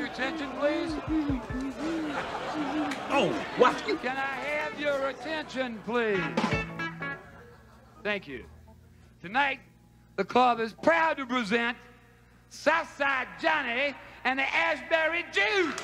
attention, please? Oh, what? Can I have your attention, please? Thank you. Tonight, the club is proud to present Southside Johnny and the Ashbury Jukes.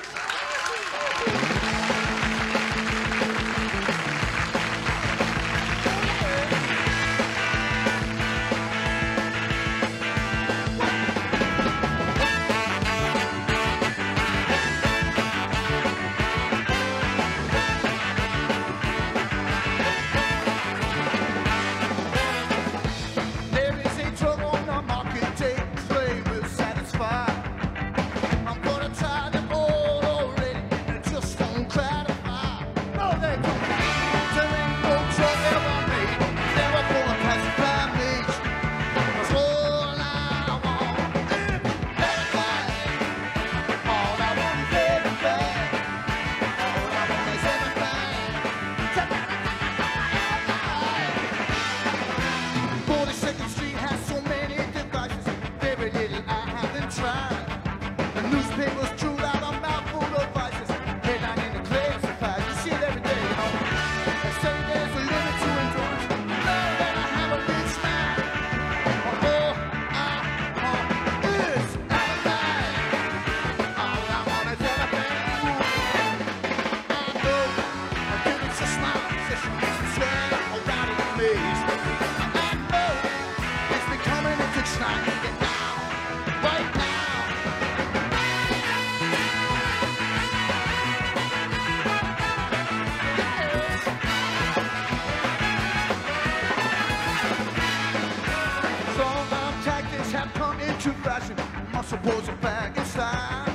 Suppose I'm back inside.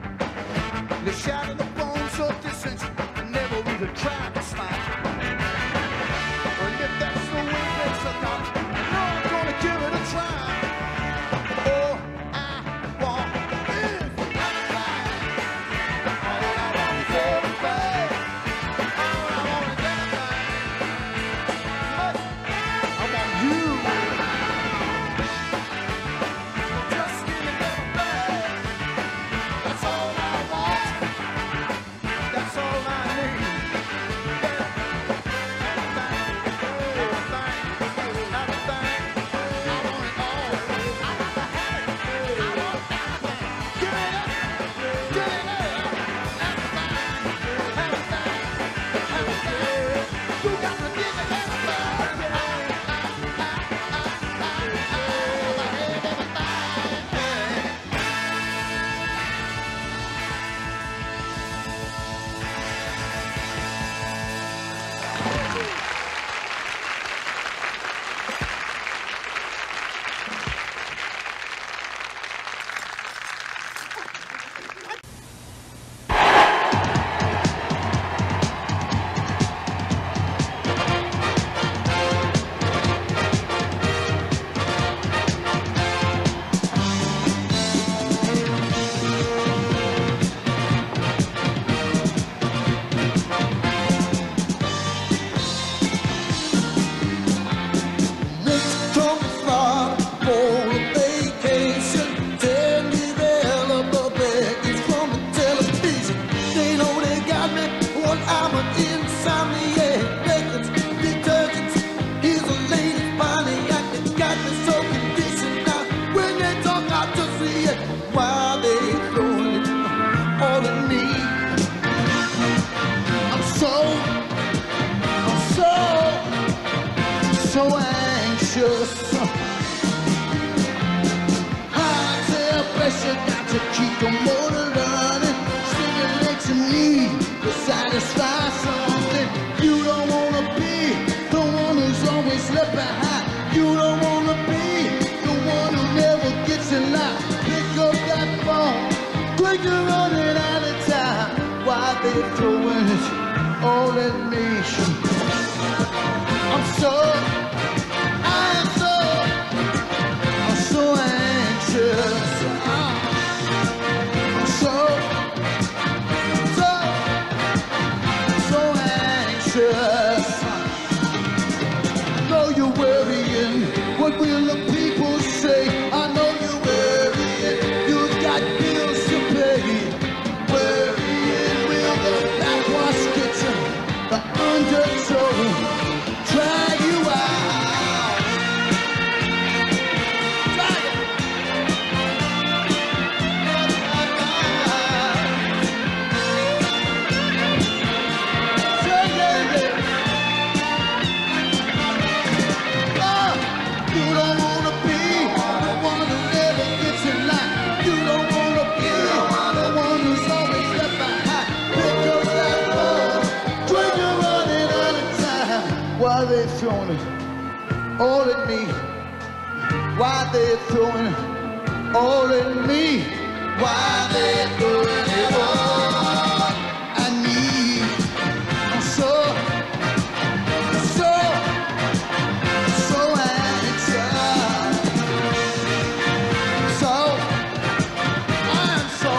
The shadow, the bones of distance, I never really tried to smile. Well, if that's the way things are not, I know I'm gonna give it a try. All I want is everybody. All I want is everybody. All I want is everybody. I want you. So anxious, high tail pressure, got to keep the motor running. Stimulating need to satisfy something you don't wanna be. The one who's always left behind. You don't wanna be the one who never gets in line. Pick up that phone, quick, you're running out of time. Why they throwing it all at me? I'm so anxious. So anxious. Know you're worrying. What will the people say? I know you're worrying. You've got bills to pay. they throwing it all at me? Why they throwing it all at me? Why they throwing it all at me? I'm so anxious. So I'm so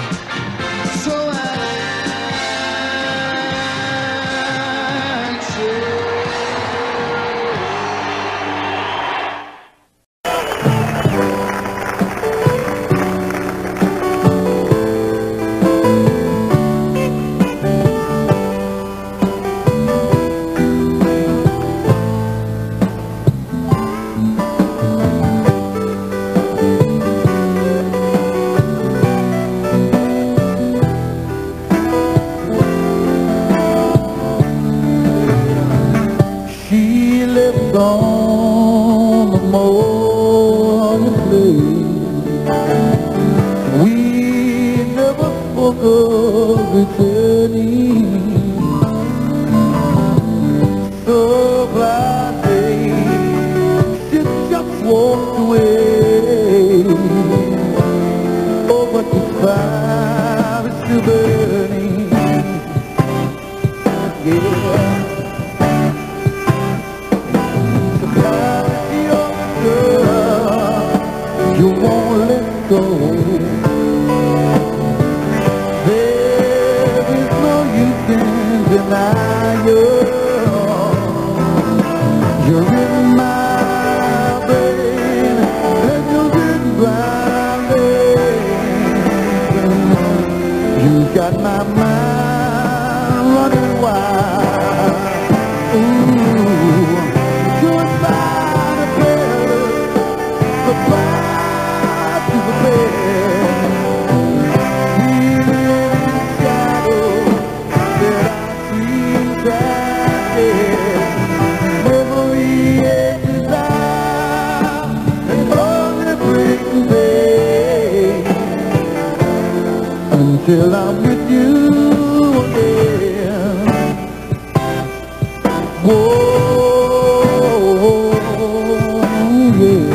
She lived on the morning place. We never spoke of returning. So that day, she just walked away. Oh, but the fire is still burning. Yeah. You won't let go. There is no use in denial. You're in my brain, and you're in my veins. You got my mind running wild. Ooh, goodbye to Paris, goodbye to the bed. We live in shadow that I dream that dead. Memory ages out and only brings pain until I'm with you again. Whoa, yeah.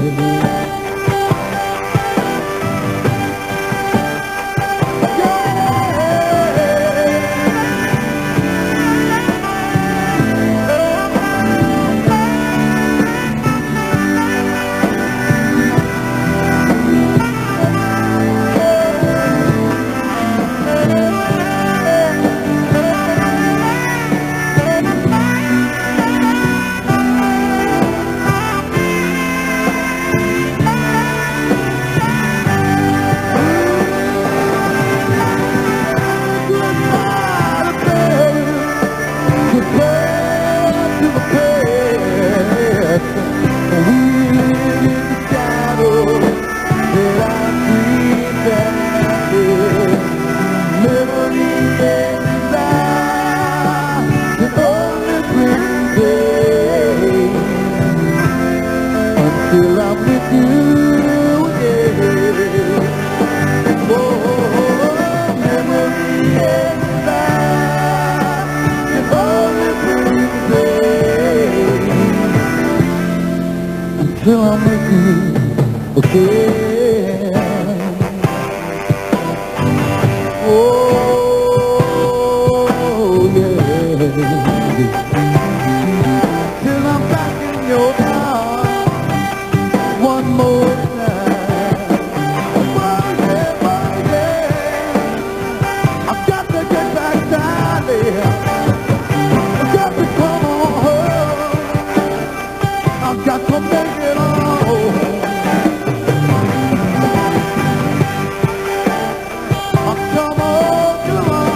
Till I'm with you, yeah. Oh, memory is life, it only brings pain until I'm with you again. Oh, yeah. Till I'm back in your arms one more time. Oh yeah, I've got to get back down there. I've got to come on home. I've got to make it on home. I'll come on, come on.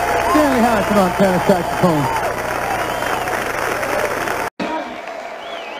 On tenor saxophone.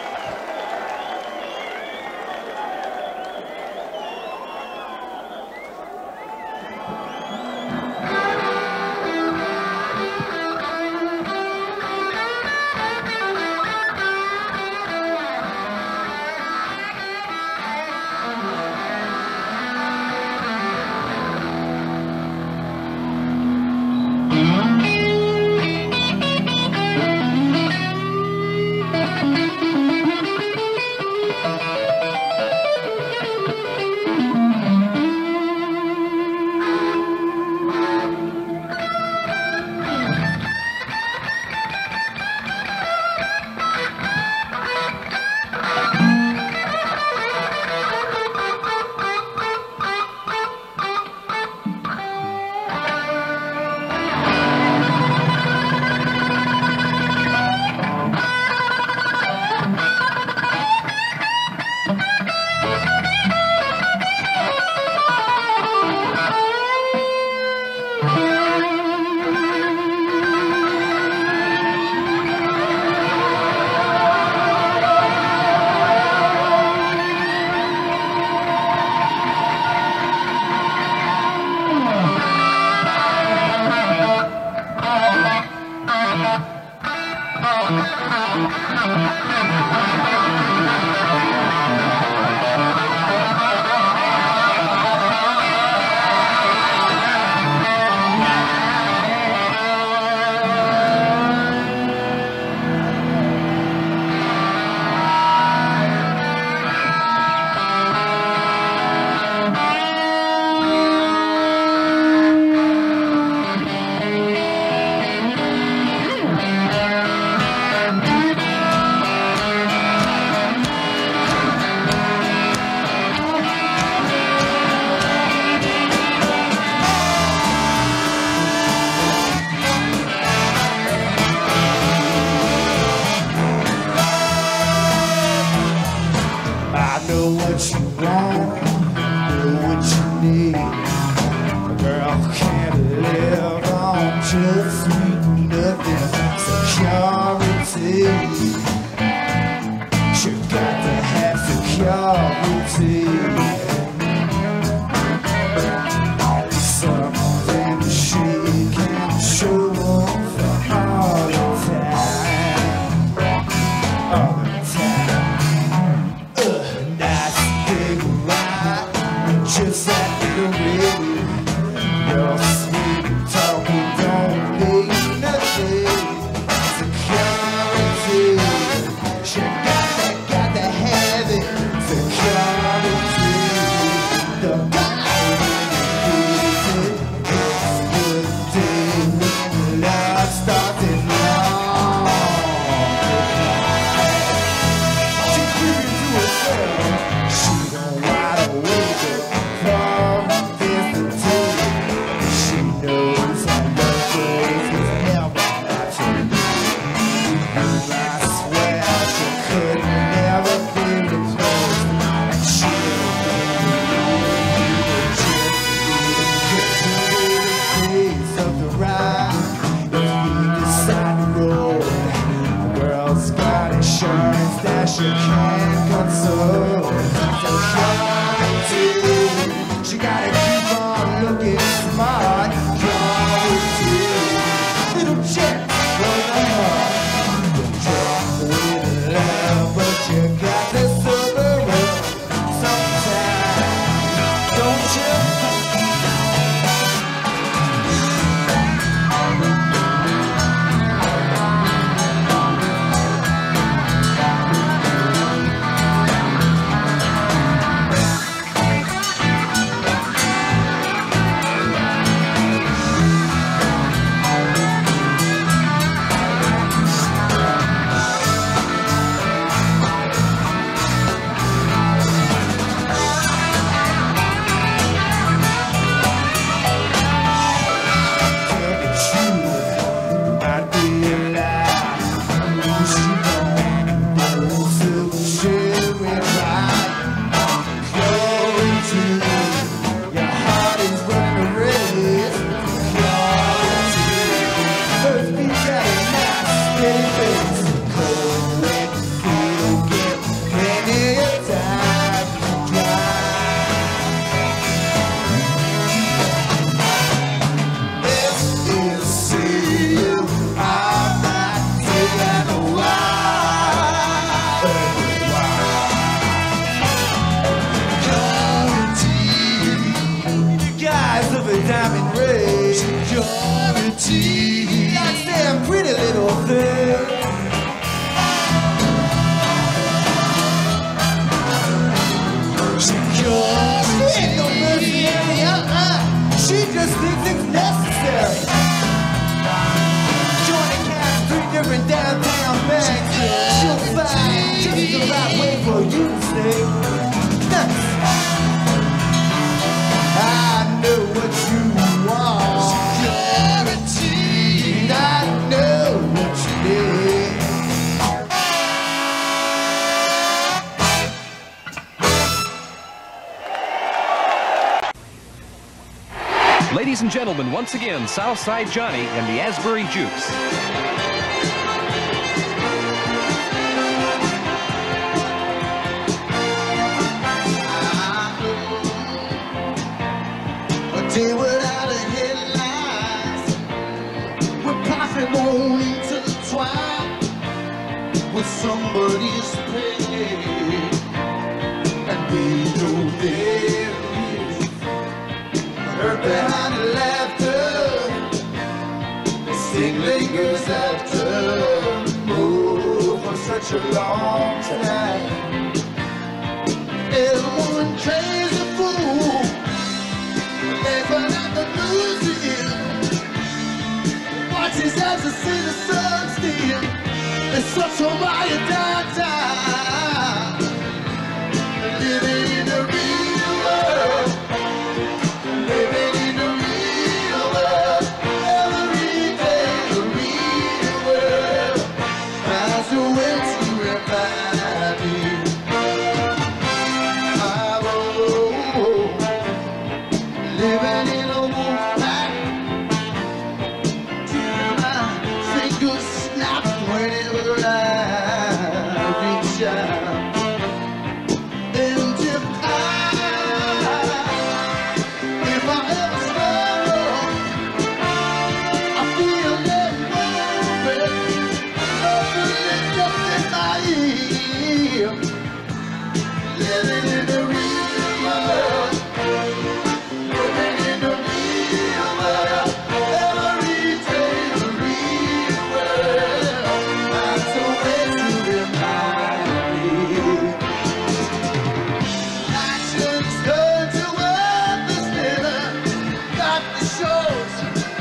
just sweet nothing. Security. She got to have security. Something she can show for all the time. All the time. Nice big ride, just like the way. Your sweet talking don't mean nothing. Security. She got to have it. Security. The she can't console. Security. She gotta keep on looking smart. Security. Little check for the heart. Drunk with love, but you got to sober up sometime, don't you? Diamond ring. Security. That's damn pretty little thing. Security. She ain't no mercenary, She just thinks it's necessary. Join the cast, 3 different downtown banks. She'll find just the right way for you to stay. Nuts. I know what you want. Security. And I know what you need. Ladies and gentlemen, once again, Southside Johnny and the Asbury Jukes. Day without a headlights, we're passing on into the twilight with somebody's pain, and we know there is hurt behind the laughter. The sting lingers after, oh, for such a long time. Everyone crazy fool. But at the museum, watch his eyes to see the sun steal. It's such a riot downtown, living in the real world, living in the real world, every day the real world has a way to remind me. Living in a wolf pack,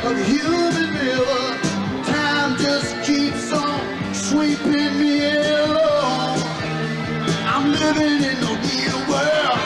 of human river. Time just keeps on sweeping me along. I'm living in the real world.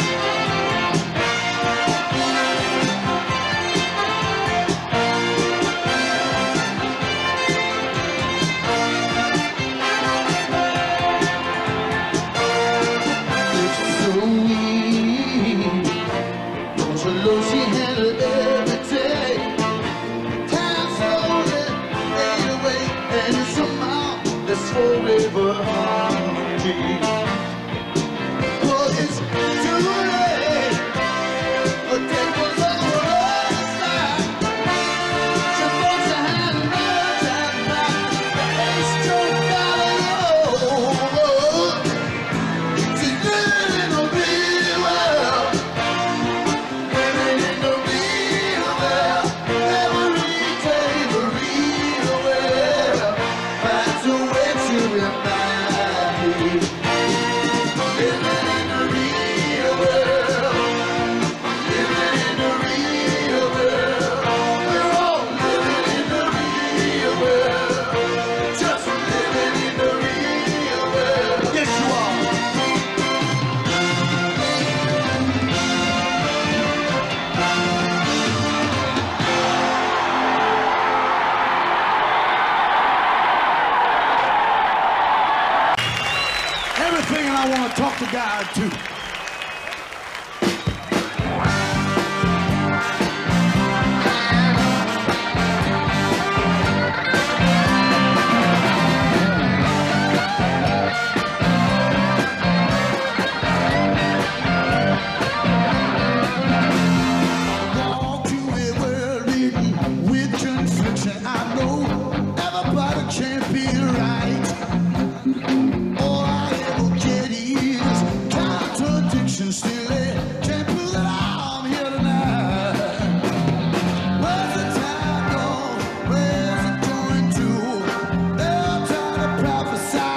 Forever hungry. Well, it's too late. The day was over the side. She puts her hand in her time back. The stroke got over. She's living in the real world. Living in the real world. Every day the real world. Finds a way to remind me. Living in the real world. Living in the real world. We're all living in the real world. Just living in the real world. Yes, you are. Everything, and I want to talk to God too. Walk to a world ridden with confliction. I know everybody can't be right. All I ever get is contradiction. Still, can't prove that I'm here tonight. Where's the time gone? Where's it going to? They're trying to prophesy.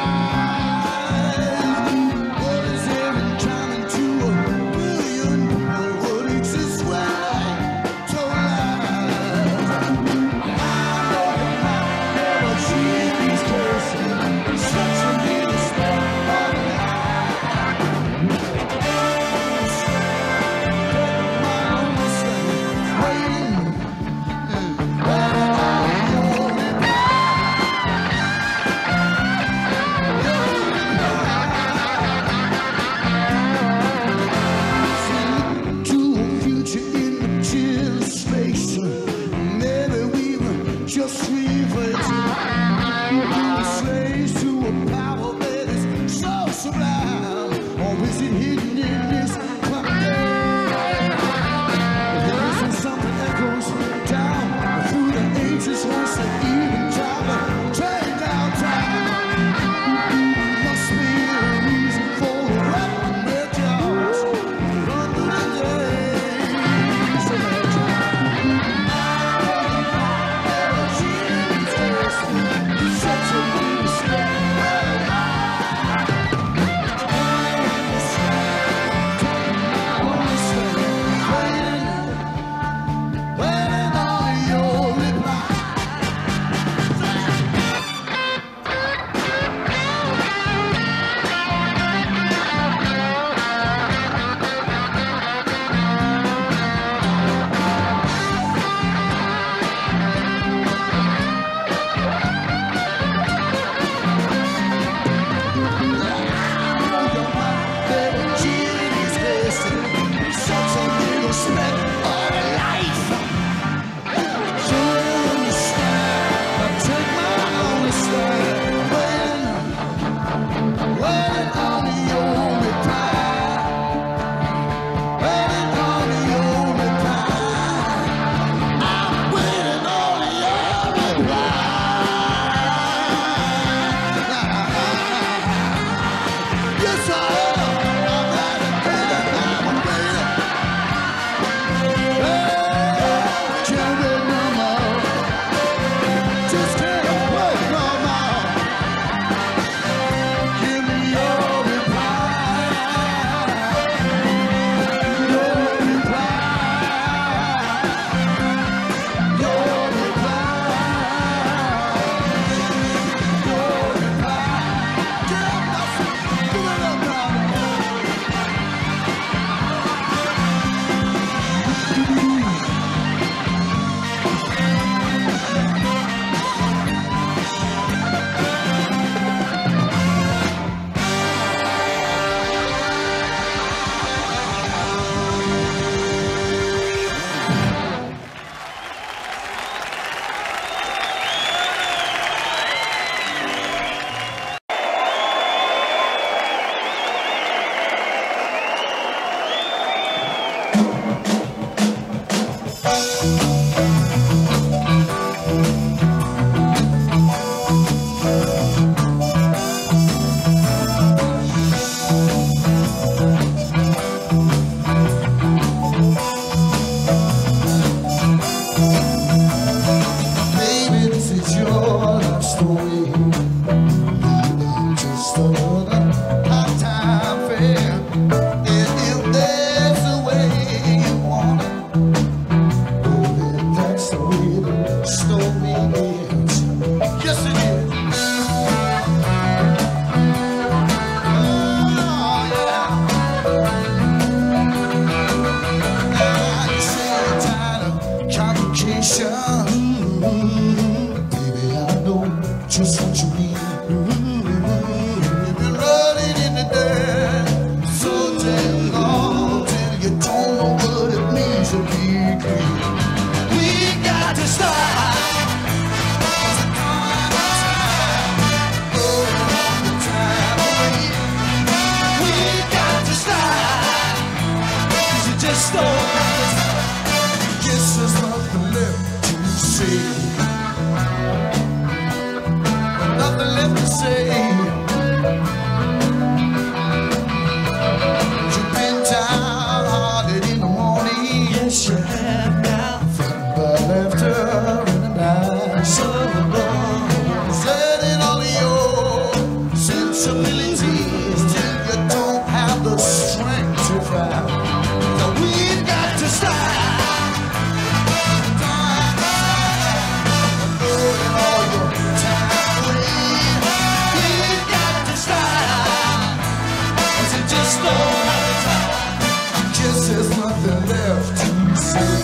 What is heaven coming to a billion people? What exists when I told lies? I know the mind never see these curses. Such a little step of to a future in the chill space. Maybe we were just reverting. Slaves to a power that is so sublime. Or is it hidden in this planet? There isn't something that goes down through the ages once they even try to take down time. Must be a reason for the weapon their jaws under the days of their time. Never see just the way, just another hot-time fair. And if that's the way you want it, oh, then that's the way the story is. Yes, it is. Baby, I know just what you need. You've been running in the dirt so damn long till you don't know what it means to be clean. We got to stop. We got to stop. 'Cause you just don't. Guess there's nothing left to say. Nothing left to say. You've been downhearted in the morning. Yes, you have now. But laughter in the night. So long. Setting all your sensibilities till you don't have the strength to fight. So we've got to stop. There's nothing left to say.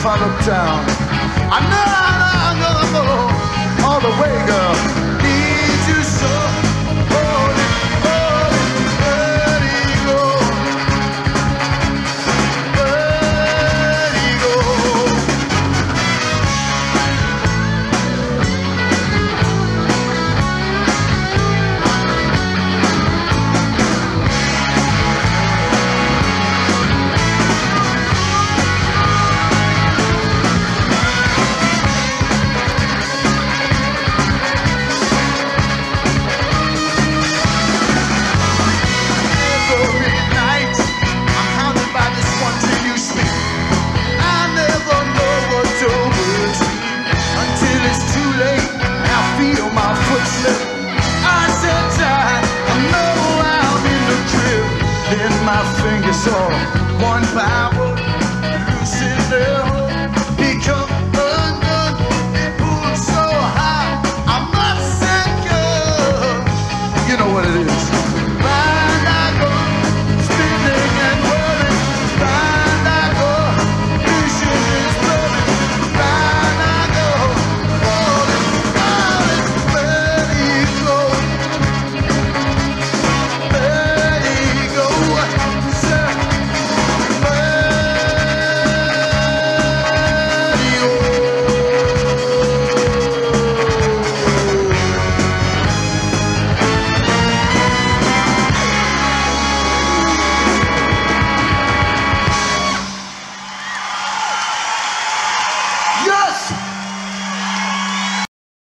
if I look down. I know all the way, girl. Need you so. Hold it, let it go. Let it go. My fingers all one by one.